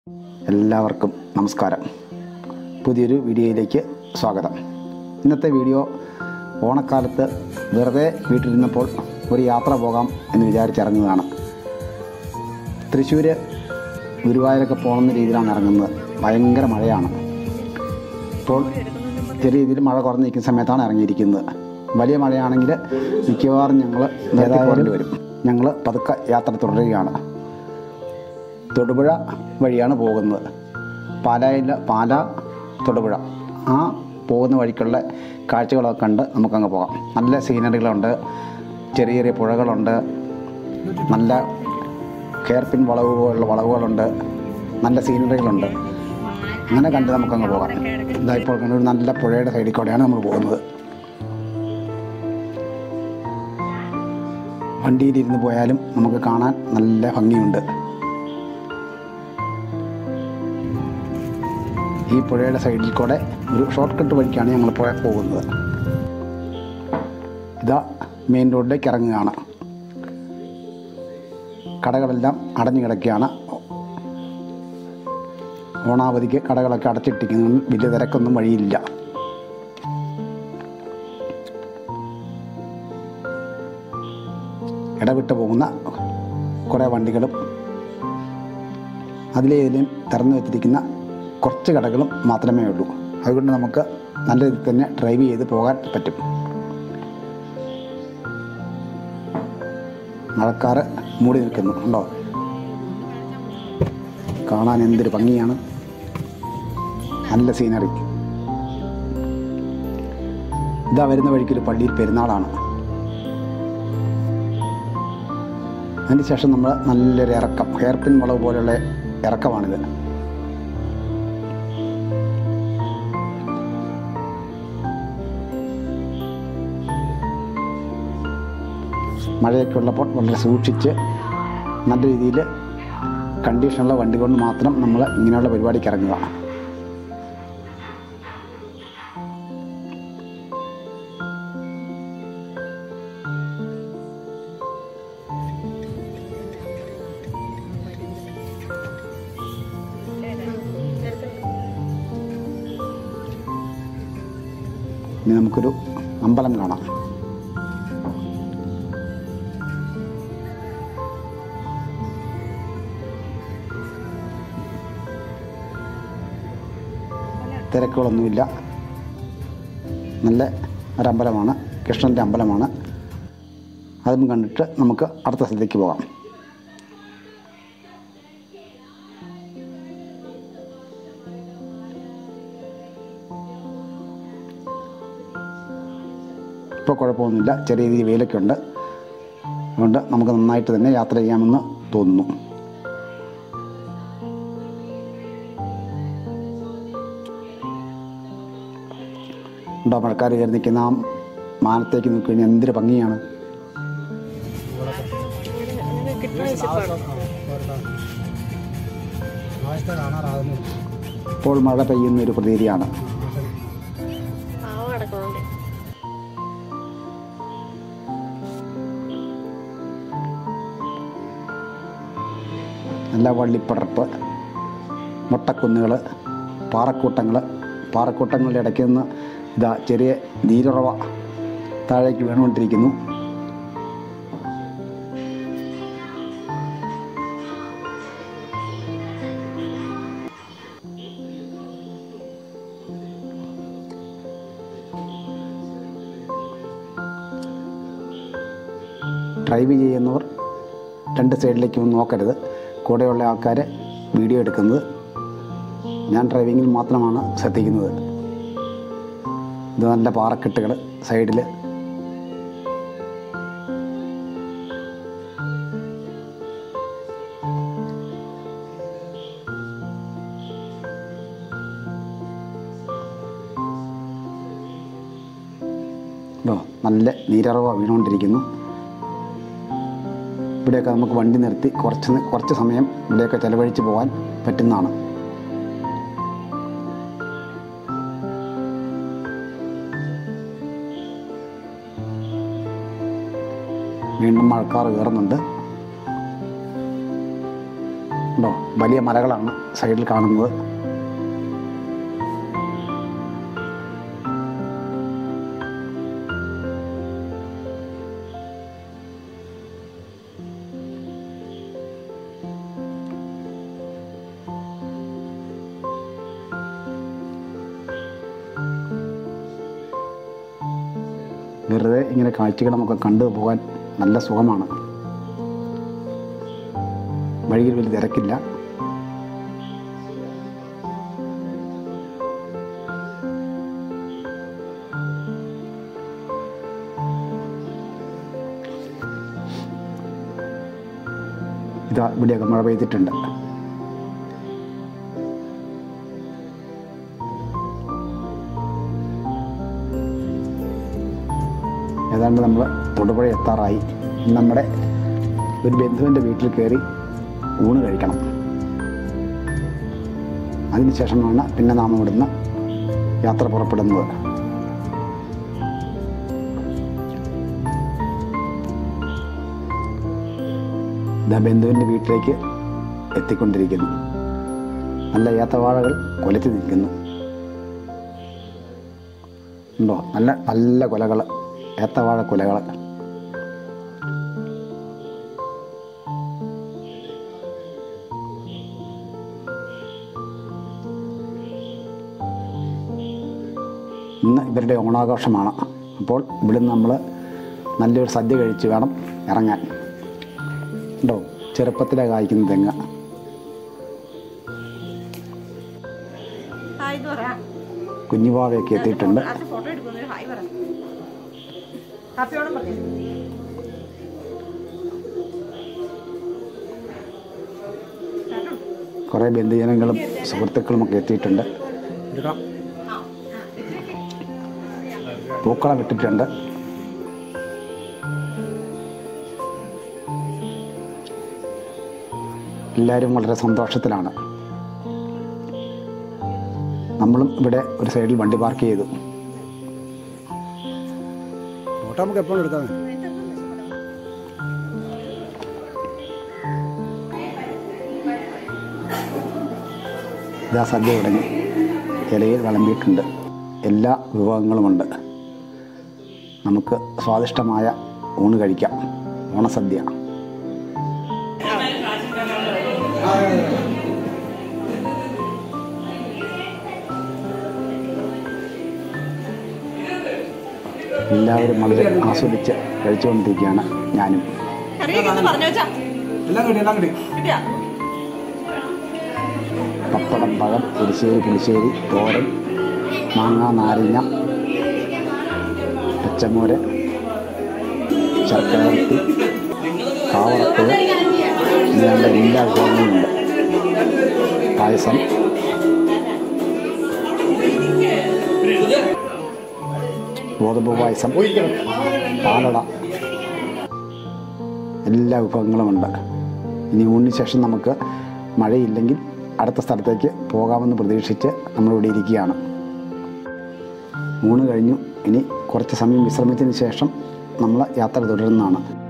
എല്ലാവർക്കും നമസ്കാരം. പുതിയൊരു വീഡിയോയിലേക്ക് സ്വാഗതം. ഇന്നത്തെ വീഡിയോ ഓണക്കാലത്ത് വെറുതെ വീട്ടിലിരുന്നപ്പോൾ ഒരു യാത്ര പോകാം എന്ന് വിചാരിച്ചിറങ്ങുകയാണ്. തൃശ്ശൂർ ഗുരുവായൂരൊക്കെ പോകുന്ന രീതിയിലാണ് ഇറങ്ങുന്നത്. ഭയങ്കര മഴയാണ്. ഇപ്പോൾ ചെറിയ രീതിയിൽ മഴ കുറഞ്ഞ് നിൽക്കുന്ന സമയത്താണ് ഇറങ്ങിയിരിക്കുന്നത്. വലിയ മഴയാണെങ്കിൽ മിക്കവാറും ഞങ്ങൾ നേതാവേണ്ടി വരും. ഞങ്ങൾ പതുക്കെ യാത്ര തുടരുകയാണ്. തൊടുപുഴ വഴിയാണ് പോകുന്നത്. പാല തൊടുപുഴ ആ പോകുന്ന വഴിക്കുള്ള കാഴ്ചകളൊക്കെ കണ്ട് നമുക്കങ്ങ് പോകാം. നല്ല സീനറികളുണ്ട്, ചെറിയ ചെറിയ പുഴകളുണ്ട്, നല്ല ഹെയർപിൻ വളവുകളുണ്ട്, നല്ല സീനറികളുണ്ട്. അങ്ങനെ കണ്ട് നമുക്കങ്ങ് പോകാം. ഇതായിപ്പോൾ ഒരു നല്ല പുഴയുടെ സൈഡിൽ കൂടെയാണ് നമ്മൾ പോകുന്നത്. വണ്ടിയിലിരുന്ന് പോയാലും നമുക്ക് കാണാൻ നല്ല ഭംഗിയുണ്ട്. ഈ പുഴയുടെ സൈഡിൽ കൂടെ ഒരു ഷോർട്ട് കട്ട് വഴിക്കാണ് ഞങ്ങൾ പോകുന്നത്. ഇതാ മെയിൻ റോഡിലേക്ക് ഇറങ്ങുകയാണ്. കടകളെല്ലാം അടഞ്ഞു കിടക്കുകയാണ്. ഓണാവധിക്ക് കടകളൊക്കെ അടച്ചിട്ടിരിക്കുന്നു. വലിയ തിരക്കൊന്നും വഴിയില്ല. ഇടവിട്ട് പോകുന്ന കുറേ വണ്ടികളും അതിലേതിലും തുറന്നു വെച്ചിരിക്കുന്ന കുറച്ച് കടകളും മാത്രമേ ഉള്ളൂ. അതുകൊണ്ട് നമുക്ക് നല്ല രീതിയിൽ തന്നെ ഡ്രൈവ് ചെയ്ത് പോകാൻ പറ്റും. മഴക്കാറ് മൂടി നിൽക്കുന്നു, ഉണ്ടോ? കാണാൻ എന്തൊരു ഭംഗിയാണ്. നല്ല സീനറി. ഇതാ വരുന്ന വഴിക്കൊരു പള്ളിയിൽ പെരുന്നാളാണ്. അതിന് ശേഷം നമ്മൾ നല്ലൊരു ഇറക്കം, ഹെയർപിൻ വളവ് പോലെയുള്ള ഇറക്കമാണിത്. മഴയൊക്കെ ഉള്ളപ്പോൾ വളരെ സൂക്ഷിച്ച് നല്ല രീതിയിൽ കണ്ടീഷനുള്ള വണ്ടി കൊണ്ട് മാത്രം നമ്മൾ ഇങ്ങനെയുള്ള പരിപാടിക്ക് ഇറങ്ങുക. ഇനി നമുക്കൊരു അമ്പലം കാണാം. തിരക്കുകളൊന്നുമില്ല. നല്ല ഒരമ്പലമാണ്, കൃഷ്ണൻ്റെ അമ്പലമാണ്. അതും കണ്ടിട്ട് നമുക്ക് അടുത്ത സ്ഥലത്തേക്ക് പോകാം. ഇപ്പോൾ കുഴപ്പമൊന്നുമില്ല, ചെറിയ രീതിയിൽ വെയിലൊക്കെ ഉണ്ട്. അതുകൊണ്ട് നമുക്ക് നന്നായിട്ട് തന്നെ യാത്ര ചെയ്യാമെന്ന് തോന്നുന്നു. ഉണ്ടോ മഴക്കാർ കയറി നിൽക്കുന്ന ആ മാനത്തേക്ക് നോക്കിക്കഴിഞ്ഞാൽ എന്തൊരു ഭംഗിയാണ്. ഇപ്പോൾ മഴ പെയ്യുന്ന ഒരു പ്രതീതിയാണ്. നല്ല വള്ളിപ്പടർപ്പ്, മുട്ടക്കുന്നുകൾ, പാറക്കൂട്ടങ്ങളുടെ ഇടയ്ക്ക് നിന്ന് ഇതാ ചെറിയ നീരുറവ താഴേക്ക് വീണുകൊണ്ടിരിക്കുന്നു. ഡ്രൈവ് ചെയ്യുന്നവർ രണ്ട് സൈഡിലേക്കൊന്നും നോക്കരുത്. കൂടെയുള്ള ആൾക്കാർ വീഡിയോ എടുക്കുന്നത്. ഞാൻ ഡ്രൈവിങ്ങിൽ മാത്രമാണ് ശ്രദ്ധിക്കുന്നത്. ഇത് നല്ല പാറക്കെട്ടുകൾ സൈഡിൽ. നല്ല നീരറവ വീണുകൊണ്ടിരിക്കുന്നു. ഇവിടെയൊക്കെ നമുക്ക് വണ്ടി നിർത്തി കുറച്ച് സമയം ഇവിടെയൊക്കെ ചിലവഴിച്ച് പോകാൻ പറ്റുന്നതാണ്. വീണ്ടും മഴക്കാർ കയറുന്നുണ്ട്. ഉണ്ടോ, വലിയ മലകളാണ് സൈഡിൽ കാണുന്നത്. വെറുതെ ഇങ്ങനെ കാഴ്ചകൾ നമുക്ക് കണ്ടു പോകാൻ നല്ല സുഖമാണ്. വഴിയിൽ വലിയ തിരക്കില്ല. ഇതാ ഇവിടെയൊക്കെ മഴ പെയ്തിട്ടുണ്ട്. ഏതാണ്ട് നമ്മൾ തൊടുപുഴ എത്താറായി. നമ്മുടെ ഒരു ബന്ധുവിൻ്റെ വീട്ടിൽ കയറി ഊണ് കഴിക്കണം. അതിനുശേഷമാണ് പിന്നെ നാം ഇവിടുന്ന് യാത്ര പുറപ്പെടുന്നത്. ബന്ധുവിൻ്റെ വീട്ടിലേക്ക് എത്തിക്കൊണ്ടിരിക്കുന്നു. നല്ല ഏത്തവാഴകൾ കൊലത്തി നിൽക്കുന്നു. ഉണ്ടോ, നല്ല നല്ല കൊലകൾ, ഏത്തവാഴ കൊലകൾ. ഇന്ന് ഇവരുടെ ഓണാഘോഷമാണ്. അപ്പോൾ ഇവിടുന്ന് നമ്മൾ നല്ലൊരു സദ്യ കഴിച്ച് വേണം ഇറങ്ങാൻ. ഉണ്ടോ, ചെറുപ്പത്തിലെ കായ്ക്കുന്ന തെങ്ങ്. കുഞ്ഞുവാവയൊക്കെ എത്തിയിട്ടുണ്ട്. കുറേ ബന്ധുജനങ്ങളും സുഹൃത്തുക്കളുമൊക്കെ എത്തിയിട്ടുണ്ട്. പൂക്കളം ഇട്ടിട്ടുണ്ട്. എല്ലാവരും വളരെ സന്തോഷത്തിലാണ്. നമ്മളും ഇവിടെ ഒരു സൈഡിൽ വണ്ടി പാർക്ക് ചെയ്തു. ഫോട്ടോ നമുക്ക് എപ്പോഴും എടുക്കാം. ഇതാ സദ്യ തുടങ്ങി. ഇലയിൽ വിളമ്പിയിട്ടുണ്ട്. എല്ലാ വിഭവങ്ങളുമുണ്ട്. നമുക്ക് സ്വാദിഷ്ടമായ ഊണ് കഴിക്കാം. ഓണസദ്യ. എല്ലാവരും വളരെ ആസ്വദിച്ച് കഴിച്ചുകൊണ്ടിരിക്കുകയാണ്. ഞാനും. പപ്പടം, പഴം, എരിശ്ശേരി, പുളിശ്ശേരി, തോരൻ, മാങ്ങ, നാരങ്ങ, പച്ചമോര്, ശർക്കര വരട്ടി, കാവറപ്പഴം, ഇങ്ങനെയുള്ള എല്ലാ വിഭവങ്ങളുമുണ്ട്. പായസം, ഗോതമ്പ് പായസം, പാലട, എല്ലാ വിഭവങ്ങളുമുണ്ട്. ഇനി ഊണിന് ശേഷം നമുക്ക് മഴയില്ലെങ്കിൽ അടുത്ത സ്ഥലത്തേക്ക് പോകാമെന്ന് പ്രതീക്ഷിച്ച് നമ്മളിവിടെ ഇരിക്കുകയാണ്. ഊണ് കഴിഞ്ഞു. ഇനി കുറച്ച് സമയം വിശ്രമിച്ചതിന് ശേഷം നമ്മൾ യാത്ര തുടരുന്നതാണ്.